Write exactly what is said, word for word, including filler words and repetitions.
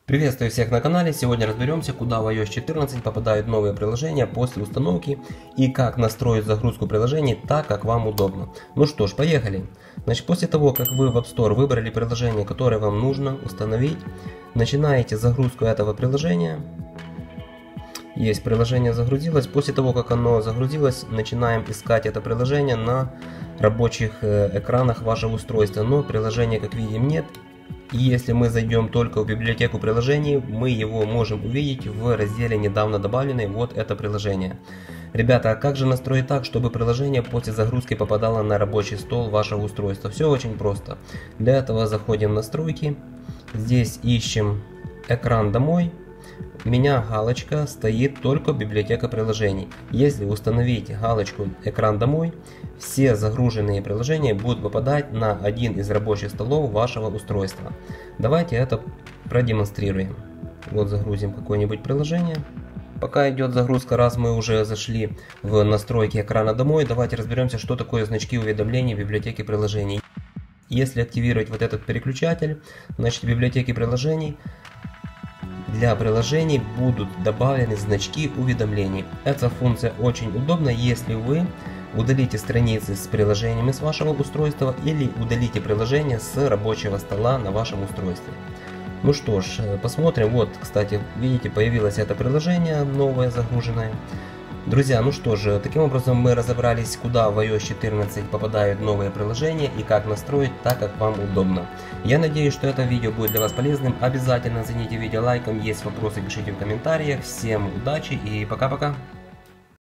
Приветствую всех на канале. Сегодня разберемся, куда в ай о эс четырнадцать попадают новые приложения после установки и как настроить загрузку приложений так, как вам удобно. Ну что ж, поехали. Значит, после того, как вы в App Store выбрали приложение, которое вам нужно установить, начинаете загрузку этого приложения. Есть приложение загрузилось. После того, как оно загрузилось, начинаем искать это приложение на рабочих экранах вашего устройства. Но приложения, как видим, нет. И если мы зайдем только в библиотеку приложений, мы его можем увидеть в разделе «Недавно добавленный». Вот это приложение. Ребята, а как же настроить так, чтобы приложение после загрузки попадало на рабочий стол вашего устройства? Все очень просто. Для этого заходим в настройки. Здесь ищем «Экран домой». У меня галочка стоит только библиотека приложений. Если установить галочку «Экран домой», все загруженные приложения будут попадать на один из рабочих столов вашего устройства. Давайте это продемонстрируем. Вот загрузим какое-нибудь приложение. Пока идет загрузка, раз мы уже зашли в настройки экрана домой, давайте разберемся, что такое значки уведомлений в библиотеке приложений. Если активировать вот этот переключатель, значит, в библиотеке приложений для приложений будут добавлены значки уведомлений. Эта функция очень удобна, если вы удалите страницы с приложениями с вашего устройства или удалите приложение с рабочего стола на вашем устройстве. Ну что ж, посмотрим. Вот, кстати, видите, появилось это приложение новое, загруженное. Друзья, ну что же, таким образом мы разобрались, куда в ай о эс четырнадцать попадают новые приложения и как настроить так, как вам удобно. Я надеюсь, что это видео будет для вас полезным. Обязательно зацените видео лайком. Есть вопросы, пишите в комментариях. Всем удачи и пока-пока.